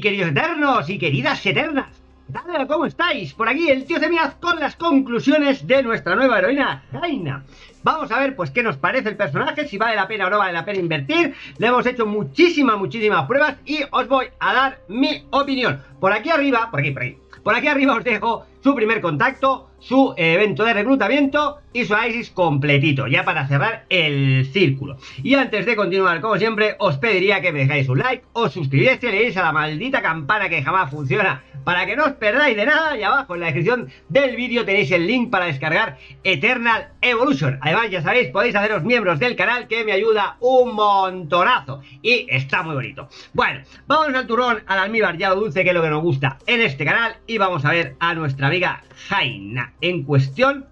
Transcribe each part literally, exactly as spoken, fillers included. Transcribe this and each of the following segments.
queridos eternos y queridas eternas, ¿qué tal? ¿Cómo estáis? Por aquí el tío Cemiaz con las conclusiones de nuestra nueva heroína, Jaina. Vamos a ver pues qué nos parece el personaje, si vale la pena o no vale la pena invertir. Le hemos hecho muchísimas, muchísimas pruebas y os voy a dar mi opinión. Por aquí arriba, por aquí, por aquí, por aquí arriba os dejo su primer contacto, su evento de reclutamiento y su análisis completito, ya para cerrar el círculo. Y antes de continuar, como siempre, os pediría que me dejáis un like, os suscribáis y le deis a la maldita campana que jamás funciona, para que no os perdáis de nada. Y abajo en la descripción del vídeo tenéis el link para descargar Eternal Evolution. Además, ya sabéis, podéis haceros miembros del canal, que me ayuda un montonazo y está muy bonito. Bueno, vamos al turrón, al almíbar y a lo dulce, que es lo que nos gusta en este canal, y vamos a ver a nuestra amiga Jaina en cuestión.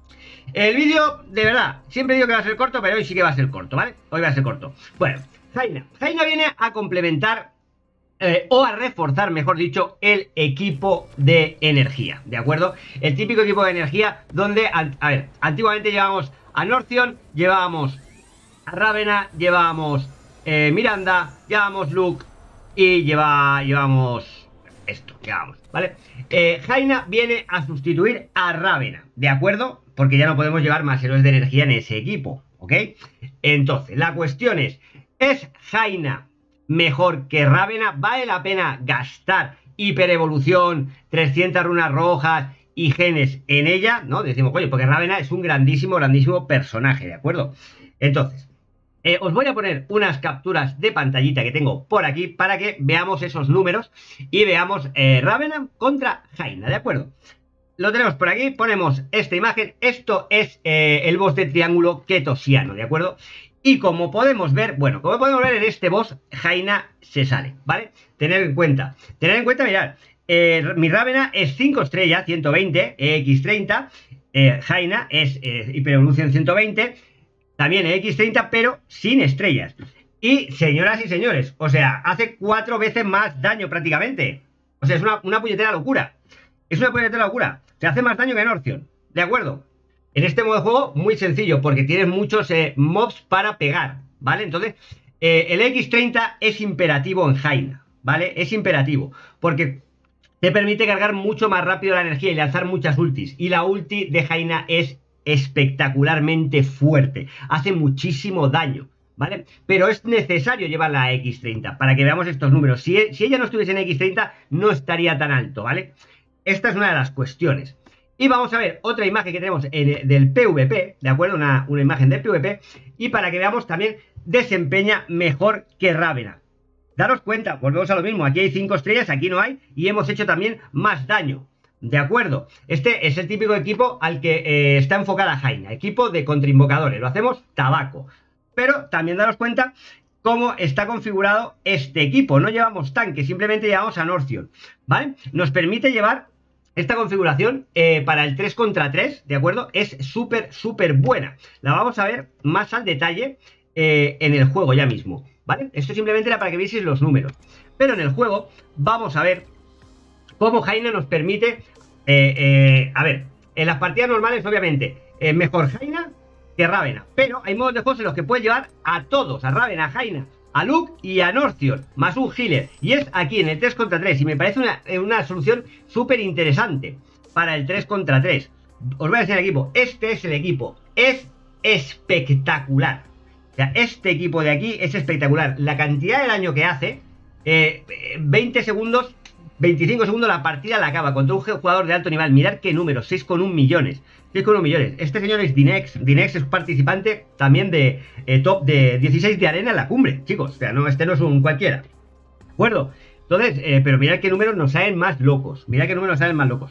El vídeo, de verdad, siempre digo que va a ser corto, pero hoy sí que va a ser corto, ¿vale? Hoy va a ser corto. Bueno, Jaina. Jaina viene a complementar eh, o a reforzar, mejor dicho, el equipo de energía, ¿de acuerdo? El típico equipo de energía donde, a, a ver, antiguamente llevábamos a Northion, llevábamos a Ravena, llevábamos eh, Miranda, llevábamos Luke y lleva, llevamos esto, llevamos, ¿vale? Eh, Jaina viene a sustituir a Ravena, ¿de acuerdo? Porque ya no podemos llevar más héroes de energía en ese equipo, ¿ok? Entonces, la cuestión es, ¿es Jaina mejor que Ravena? ¿Vale la pena gastar hiperevolución, trescientas runas rojas y genes en ella? ¿No? Decimos, oye, porque Ravena es un grandísimo, grandísimo personaje, ¿de acuerdo? Entonces, eh, os voy a poner unas capturas de pantallita que tengo por aquí para que veamos esos números y veamos eh, Ravena contra Jaina, ¿de acuerdo? Lo tenemos por aquí, ponemos esta imagen. Esto es eh, el boss de triángulo ketosiano, ¿de acuerdo? Y como podemos ver, bueno, como podemos ver en este boss, Jaina se sale, ¿vale? Tener en cuenta, tener en cuenta, mirad, eh, mi Ravena es cinco estrellas, ciento veinte, E X treinta, eh, Jaina es eh, hiperevolución ciento veinte, también E X treinta, pero sin estrellas. Y, señoras y señores, o sea, hace cuatro veces más daño prácticamente. O sea, es una, una puñetera locura. Es una puñetera locura. Se hace más daño que Northion, ¿de acuerdo? En este modo de juego, muy sencillo, porque tienes muchos eh, mobs para pegar, ¿vale? Entonces, eh, el E X treinta es imperativo en Jaina, ¿vale? Es imperativo, porque te permite cargar mucho más rápido la energía y lanzar muchas ultis. Y la ulti de Jaina es espectacularmente fuerte, hace muchísimo daño, ¿vale? Pero es necesario llevarla a X treinta para que veamos estos números. Si, si ella no estuviese en X treinta, no estaría tan alto, ¿vale? Esta es una de las cuestiones. Y vamos a ver otra imagen que tenemos en, del PvP, ¿de acuerdo? Una, una imagen del PvP. Y para que veamos también, desempeña mejor que Ravena. Daros cuenta, volvemos a lo mismo. Aquí hay cinco estrellas, aquí no hay. Y hemos hecho también más daño, ¿de acuerdo? Este es el típico equipo al que eh, está enfocada Jaina. Equipo de contrainvocadores. Lo hacemos tabaco. Pero también daros cuenta cómo está configurado este equipo. No llevamos tanque, simplemente llevamos a Northion, ¿vale? Nos permite llevar esta configuración eh, para el tres contra tres, ¿de acuerdo? Es súper, súper buena. La vamos a ver más al detalle eh, en el juego ya mismo, ¿vale? Esto simplemente era para que vieseis los números. Pero en el juego vamos a ver cómo Jaina nos permite... Eh, eh, a ver, en las partidas normales, obviamente, es mejor Jaina que Ravena. Pero hay modos de juegos en los que puedes llevar a todos, a Ravena, a Jaina, a Luke y a Northion, más un healer. Y es aquí en el tres contra tres. Y me parece una, una solución súper interesante para el tres contra tres. Os voy a enseñar el equipo. Este es el equipo. Es espectacular. O sea, este equipo de aquí es espectacular. La cantidad de daño que hace, eh, veinte segundos, veinticinco segundos la partida la acaba contra un jugador de alto nivel. Mirad qué números, seis coma uno millones. seis coma uno millones. Este señor es Dinex. Dinex es participante también de eh, top de dieciséis de arena en la cumbre, chicos. O sea, no, este no es un cualquiera. ¿De acuerdo? Entonces, eh, pero mirad qué números nos salen más locos. Mirad qué números nos salen más locos.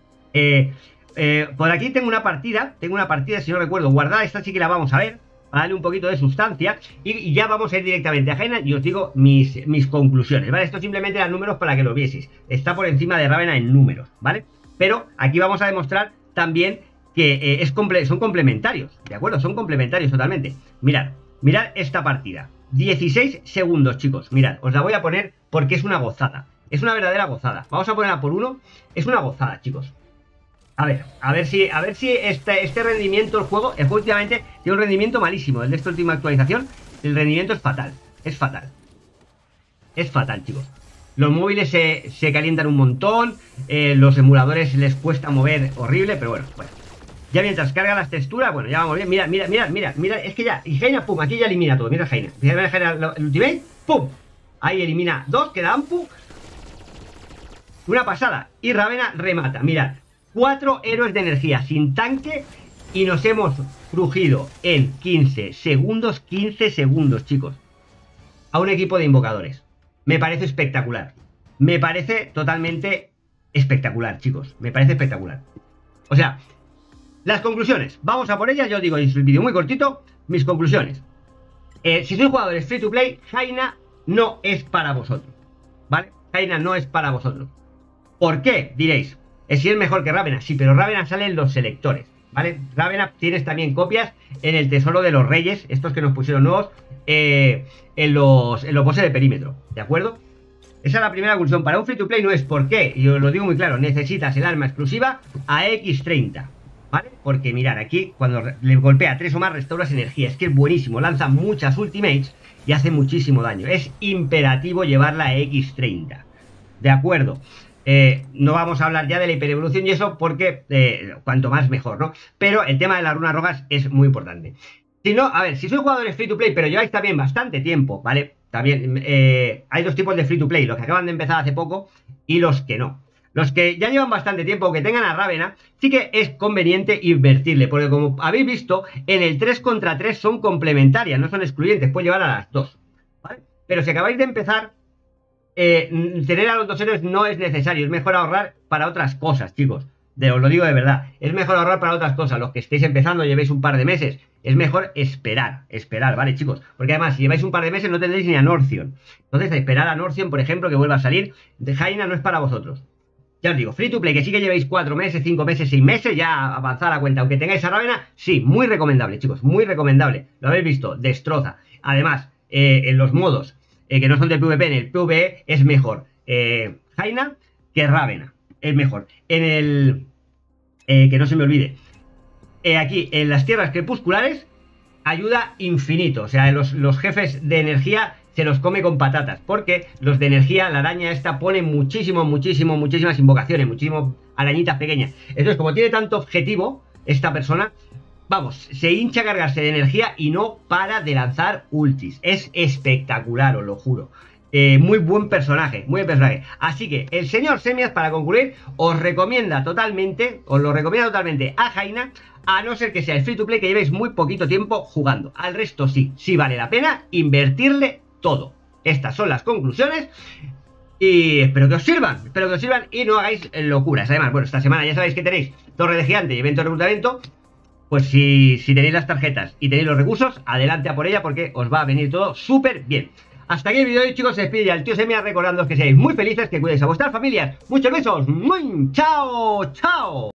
Eh, eh, por aquí tengo una partida. Tengo una partida, si no recuerdo, guardada. Esta sí que la vamos a ver, para darle un poquito de sustancia. Y, y ya vamos a ir directamente a Jaina y os digo mis, mis conclusiones, ¿vale? Esto simplemente eran números para que lo vieseis. Está por encima de Ravena en números, ¿vale? Pero aquí vamos a demostrar también que eh, es comple son complementarios, ¿de acuerdo? Son complementarios totalmente. Mirad, mirad esta partida. dieciséis segundos, chicos. Mirad, os la voy a poner porque es una gozada. Es una verdadera gozada. Vamos a ponerla por uno. Es una gozada, chicos. A ver, a ver si, a ver si este, este rendimiento, el juego, el juego últimamente tiene un rendimiento malísimo. El de esta última actualización, el rendimiento es fatal. Es fatal. Es fatal, chicos. Los móviles se, se calientan un montón, eh, los emuladores les cuesta mover horrible, pero bueno, bueno. Ya mientras carga las texturas, bueno, ya vamos bien. Mira, mira, mira, mira, mira, es que ya, y Jaina, pum, aquí ya elimina todo. Mira Jaina, mira Jaina, el ultimate, pum, ahí elimina dos, queda Ampu. Una pasada. Y Ravena remata. Mirad, cuatro héroes de energía sin tanque y nos hemos crujido en quince segundos, quince segundos, chicos, a un equipo de invocadores. Me parece espectacular. Me parece totalmente espectacular, chicos. Me parece espectacular. O sea, las conclusiones. Vamos a por ellas. Yo os digo, es un vídeo muy cortito. Mis conclusiones. Eh, si sois jugadores free to play, Jaina no es para vosotros. ¿Vale? Jaina no es para vosotros. ¿Por qué? Diréis. Es si es mejor que Ravena. Sí, pero Ravena sale en los selectores. ¿Vale? Ravena tienes también copias en el tesoro de los reyes. Estos que nos pusieron nuevos. Eh, en los, en los bosses de perímetro. ¿De acuerdo? Esa es la primera conclusión. Para un free to play no es por qué. Y os lo digo muy claro. Necesitas el arma exclusiva a equis treinta. ¿Vale? Porque mirad, aquí cuando le golpea tres o más restauras energía. Es que es buenísimo, lanza muchas ultimates y hace muchísimo daño. Es imperativo llevarla a equis treinta. De acuerdo. Eh, no vamos a hablar ya de la hiperevolución y eso porque eh, cuanto más mejor, ¿no? Pero el tema de las runas rojas es muy importante. Si no, a ver, si sois jugadores free to play, pero lleváis también bastante tiempo, ¿vale? También eh, hay dos tipos de free to play, los que acaban de empezar hace poco y los que no. Los que ya llevan bastante tiempo, que tengan a Ravena, sí que es conveniente invertirle, porque como habéis visto, en el tres contra tres son complementarias, no son excluyentes, puede llevar a las dos, ¿vale? Pero si acabáis de empezar, eh, tener a los dos héroes no es necesario, es mejor ahorrar para otras cosas, chicos. De, os lo digo de verdad, es mejor ahorrar para otras cosas. Los que estéis empezando, llevéis un par de meses, es mejor esperar, esperar, ¿vale, chicos? Porque además, si lleváis un par de meses, no tendréis ni a Northion. Entonces, a esperar a Northion, por ejemplo, que vuelva a salir, de Jaina no es para vosotros. Ya os digo, free to play, que sí que llevéis cuatro meses, cinco meses, seis meses, ya avanzar la cuenta. Aunque tengáis a Ravena, sí, muy recomendable, chicos, muy recomendable. Lo habéis visto, destroza. Además, eh, en los modos eh, que no son del PvP, en el PvE es mejor eh, Jaina que Ravena. Es mejor. En el... Eh, que no se me olvide. Eh, aquí, en las tierras crepusculares, ayuda infinito. O sea, los, los jefes de energía se los come con patatas, porque los de energía, la araña esta pone muchísimo, muchísimo, muchísimas invocaciones, muchísimas arañitas pequeñas. Entonces, como tiene tanto objetivo esta persona, vamos, se hincha a cargarse de energía y no para de lanzar ultis. Es espectacular, os lo juro. Eh, muy buen personaje, muy buen personaje. Así que el señor Semias, para concluir, os recomienda totalmente, os lo recomienda totalmente a Jaina, a no ser que sea el free to play, que llevéis muy poquito tiempo jugando. Al resto sí, sí vale la pena invertirle todo. Estas son las conclusiones y espero que os sirvan, espero que os sirvan y no hagáis locuras. Además, bueno, esta semana ya sabéis que tenéis Torre de Gigante y evento de reclutamiento. Pues si, si tenéis las tarjetas y tenéis los recursos, adelante a por ella porque os va a venir todo súper bien. Hasta aquí el vídeo de hoy, chicos. Se despide ya el tío Semia, recordándoos que seáis muy felices, que cuidéis a vuestras familias. Muchos besos, muy chao, chao.